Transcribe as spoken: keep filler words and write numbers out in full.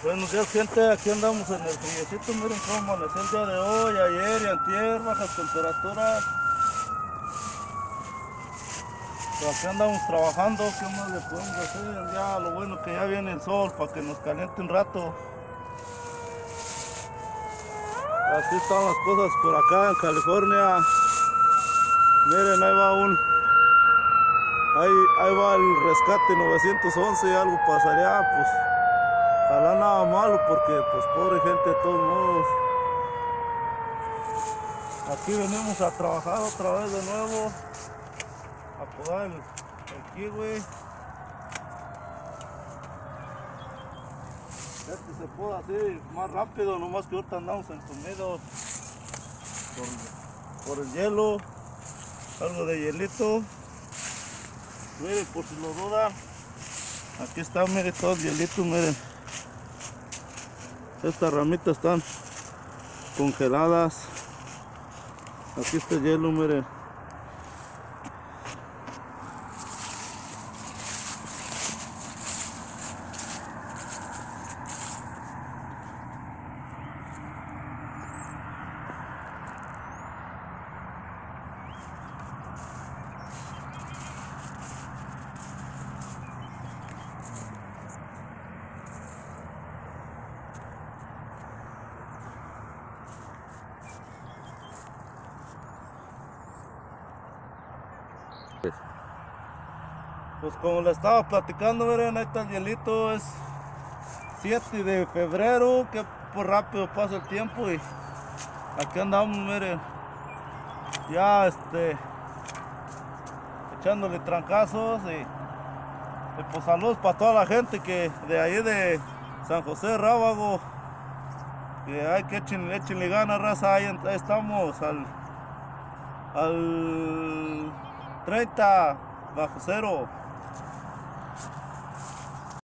Buenos días, gente, aquí andamos en el friecito. Miren cómo amaneció el día de hoy, ayer y antier, bajas temperaturas. Pues aquí andamos trabajando. ¿Qué más le podemos hacer? Ya lo bueno que ya viene el sol para que nos caliente un rato. Así están las cosas por acá en California. Miren, ahí va un ahí, ahí va el rescate novecientos once. Algo pasaría, pues ojalá nada malo, porque pues pobre gente de todos modos. Aquí venimos a trabajar otra vez de nuevo, a podar el, el kiwi. Este se poda así más rápido, nomás que ahorita andamos encomidos por, por el hielo, algo de hielito. Miren, por si lo dudan, aquí está, miren todo el hielito, miren. Estas ramitas están congeladas. Aquí está el hielo, miren. Pues como le estaba platicando, miren, ahí está el hielito. Es siete de febrero, que por rápido pasa el tiempo y aquí andamos, miren, ya este echándole trancazos y, y pues saludos para toda la gente que de ahí de San José Rábago, que hay que echenle, echenle ganas, raza. Ahí, ahí estamos al al treinta bajo cero.